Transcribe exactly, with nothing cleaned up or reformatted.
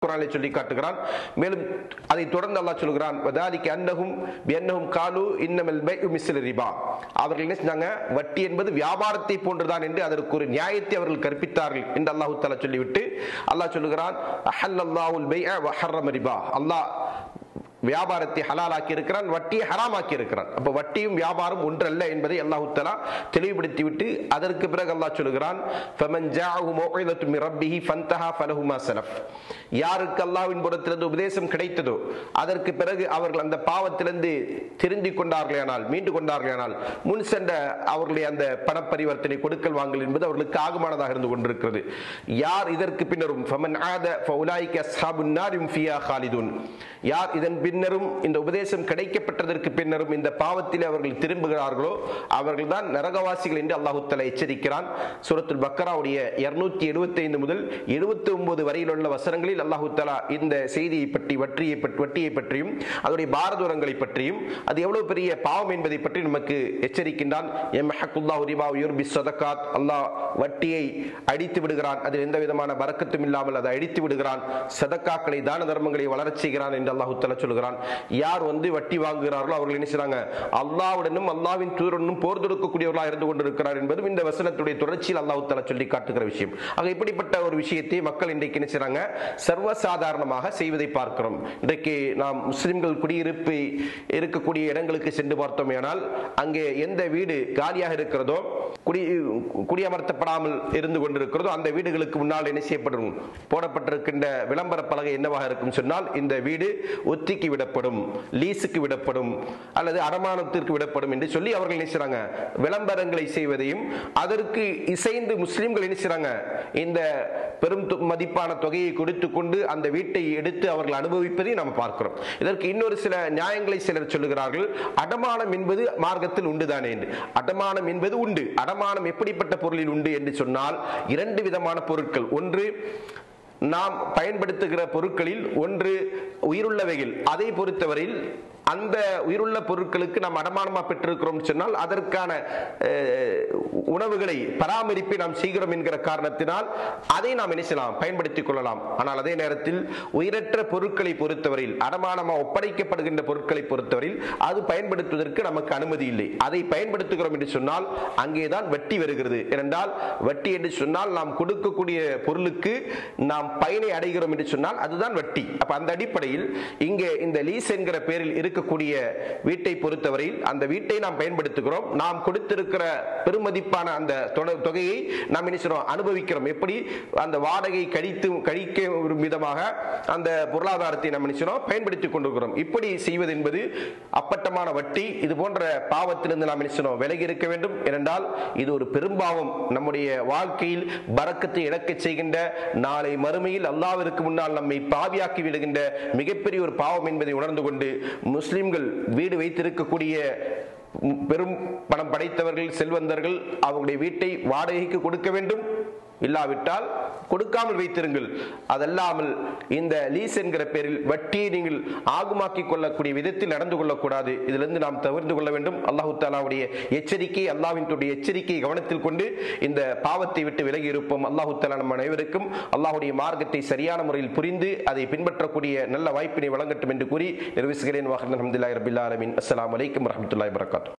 குர்ஆனிலே சொல்லி காட்டுகிறான். மேலும் அதை தொடர்ந்து அல்லாஹ் சொல்கிறான், வதாலிக அன்னஹும் பிஅன்னஹும் காலு இன்னமல் பைஉ மிஸ்லு ரிபா. அவர்கள் என்ன செஞ்சாங்க, வட்டி என்பது வியாபாரத்தை போன்றுதான் என்று அதற்கு ஒரு நியாயத்தை அவர்கள் கற்பித்தார்கள் என்று அல்லாஹ் தஆலா சொல்லிவிட்டு அல்லாஹ் சொல்கிறான், அஹல்லல்லாஹுல் பைஅ வ ஹர்ரம ரிபா. அல்லாஹ் வியாபாரத்தை ஹலாலாக்கி இருக்கிறான், வட்டியை ஹராமாக்கி இருக்கிறான். அப்ப வட்டியும் வியாபாரம் ஒன்றல்ல என்பதை அல்லாஹ் தஆலா தெளிவுபடுத்தி விட்டு அதற்கு பிறகு அல்லாஹ் சொல்கிறான், ஃபமன் ஜாஅஹு மௌஇதத்து மின் ரப்பிஹி ஃபன்தஹா ஃபலஹு மா ஸலஃப். யாருக்கு அல்லாஹ்வின் புறத்திலிருந்து உபதேசம் கிடைத்ததோ அதற்கு பிறகு அவர்கள் அந்த பாவத்திலிருந்து திருந்தி கொண்டார்களானால், மீண்டு கொண்டார்களானால், முன் சென்ற அவர்களுடைய அந்த பண பரிவர்த்தனை கொடுக்கல் வாங்கல் என்பது அவர்களுக்கு ஆகுமானதாக இருந்து கொண்டிருக்கிறது. யார் இதற்கு பின்னரும் ஃபமன் ஆத ஃபஉலாயிக அஸ்ஹாபுன் நார் ஹும் ஃபியா காலிதுன். யார் இதன் பின்னரும் இந்த உபதேசம் கிடைக்கப்பட்டதற்கு பின்னரும் இந்த பாவத்தில் அவர்கள் திரும்புகிறார்களோ அவர்கள் தான் நரகவாசிகள் என்று அல்லாஹ் தஆலா எச்சரிக்கிறான். சூரத்துல் பக்கராவுடைய இருநூற்றி எழுபத்தி ஐந்து முதல் எழுபத்தி ஒன்பது வரையில் உள்ள வசனங்களில் அல்லாஹ் தஆலா இந்த செய்தியை பற்றி வட்டியை வட்டியை பற்றியும் அதனுடைய பாரதூரங்களை பற்றியும் அது எவ்வளவு பெரிய பாவம் என்பதை பற்றி நமக்கு எச்சரிக்கின்றான். யம்ஹகுல்லாஹு ரிபா வ யுர்பி ஸதகாத். அல்லாஹ் வட்டியை அடித்து விடுகிறான், அதில் எந்த விதமான பரக்கத்தும் இல்லாமல் அதை அடித்து விடுகிறான். சதக்காக்களை, தான தர்மங்களை வளரச் செய்கிறான் என்று அல்லாஹ் தஆலா சொல்கிறான். யார் வந்து வட்டி வாங்குகிறார்களோ அவர்கள் என்ன செய்றாங்க, அல்லாஹ்வுடனும் அல்லாஹ்வின் தூதருடனும் போர் தொடுக்கக்கூடியவர்களாக இருந்து கொண்டிருக்கிறார் என்பதும் இந்த வசனத்துடைய தொடர்ச்சியில் அல்லாஹ் தஆலா சொல்லி காட்டுகிற விஷயம். ஆக இப்படிப்பட்ட ஒரு விஷயத்தை மக்கள் இன்றைக்கு என்ன செய்றாங்க, சர்வசாதாரணமாக செய்வதை பார்க்கிறோம். இன்றைக்கு நாம் முஸ்லிம்கள் குடியிருப்பு இருக்கக்கூடிய இடங்களுக்கு சென்று பார்த்தோமேயானால் அங்கே எந்த வீடு காலியாக இருக்கிறதோ, குடி குடியமர்த்தப்படாமல் இருந்து கொண்டிருக்கிறதோ அந்த வீடுகளுக்கு முன்னால் என்ன செய்யப்படும், போடப்பட்டிருக்கின்ற விளம்பர பலகை என்னவாக இருக்கும் சொன்னால், இந்த வீடு ஒத்திக்கு விடப்படும், லீஸுக்கு விடப்படும் அல்லது அடமானத்திற்கு விடப்படும் என்று சொல்லி அவர்கள் என்ன செய்றாங்க, விளம்பரங்களை செய்வதையும் அதற்கு இசைந்து முஸ்லிம்கள் என்ன செய்றாங்க, இந்த பெரும் மதிப்பான தொகையை கொடுத்து கொண்டு அந்த வீட்டை எடுத்து அவர்கள் அனுபவிப்பதையும் நாம் பார்க்கிறோம். இதற்கு இன்னொரு சில நியாயங்களை சிலர் சொல்லுகிறார்கள். அடமானம் என்பது மார்க்கத்தில் உண்டுதானே என்று. அடமானம் என்பது உண்டு. அடமானம் எப்படிப்பட்ட பொருளில் உண்டு என்று சொன்னால், இரண்டு விதமான பொருட்கள். ஒன்று நாம் பயன்படுத்துகிற பொருட்களில் ஒன்று உயிருள்ளவைகள். அதை பொறுத்தவரையில் அந்த உயிருள்ள பொருட்களுக்கு நாம் அடமானமா பெற்றிருக்கிறோம் சொன்னால் அதற்கான உணவுகளை பராமரிப்பை நாம் செய்கிறோம் என்கிற காரணத்தினால் அதை நாம் என்ன செய்யலாம், பயன்படுத்திக் கொள்ளலாம். ஆனால் அதே நேரத்தில் உயிரற்ற பொருட்களை பொறுத்தவரையில், அடமானமா ஒப்படைக்கப்படுகின்ற பொருட்களை பொறுத்தவரையில் அது பயன்படுத்துவதற்கு நமக்கு அனுமதி இல்லை. அதை பயன்படுத்துகிறோம் என்று சொன்னால் அங்கேதான் வட்டி வருகிறது. ஏனென்றால் வட்டி என்று சொன்னால் நாம் கொடுக்கக்கூடிய பொருளுக்கு நாம் பயனை அடைகிறோம் என்று சொன்னால் அதுதான் வட்டி. அப்ப அந்த அடிப்படையில் இங்கே இந்த லீஸ் என்கிற பேரில் இருக்கக்கூடிய வீட்டை பொறுத்தவரையில் அந்த வீட்டை நாம் பயன்படுத்துகிறோம். நாம் கொடுத்திருக்கிற பெருமதிப்பான அந்த தொகையை நாம் என்ன செய்றோம், அனுபவிக்கிறோம். எப்படி அந்த வாடகை கழித்து கழிக்க ஒரு விதமாக அந்த பொருளாதாரத்தை நாம் என்ன செய்றோம், பயன்படுத்திக் கொண்டிருக்கிறோம். இப்படி செய்வது என்பது அப்பட்டமான வட்டி. இது போன்ற பாவத்திலிருந்து நாம் என்ன செய்றோம், விலகி இருக்க வேண்டும். ஏனென்றால் இது ஒரு பெரும்பாவம். நம்முடைய வாழ்க்கையில் பரக்கத்தை இழக்க செய்கின்ற, நாளை மறுமையில் அல்லாஹ்விற்கு முன்னால் நம்மை பாவியாக்கி விடுகின்ற மிகப்பெரிய ஒரு பாவம் என்பதை உணர்ந்து கொண்டு முஸ்லிம்கள் வீடு வைத்திருக்கக்கூடிய பெரும் பணம் படைத்தவர்கள், செல்வந்தர்கள் அவர்களுடைய வீட்டை வாடகைக்கு கொடுக்க வேண்டும். இல்லாவிட்டால் கொடுக்காமல் வைத்திருங்கள். அதல்லாமல் இந்த லீஸ் என்கிற பேரில் வட்டியை நீங்கள் ஆகுமாக்கி கொள்ளக்கூடிய விதத்தில் நடந்து கொள்ளக்கூடாது. இதிலிருந்து நாம் தவிர்த்து கொள்ள வேண்டும். அல்லாஹ் தஆலாவுடைய எச்சரிக்கை, அல்லாஹ்வின் எச்சரிக்கையை கவனத்தில் கொண்டு இந்த பாவத்தை விட்டு விலகி இருப்போம். அல்லாஹ் தஆலா நம் அனைவருக்கும் அல்லாஹ்வுடைய மார்க்கத்தை சரியான முறையில் புரிந்து அதை பின்பற்றக்கூடிய நல்ல வாய்ப்பினை வழங்கட்டும் என்று கூறி நிறுவிசுகிறேன். அல்ஹம்துலில்லாஹி ரப்பில் ஆலமீன். அஸ்ஸலாமு அலைக்கும் வரஹ்மத்துல்லாஹி வபரகாத்துஹு.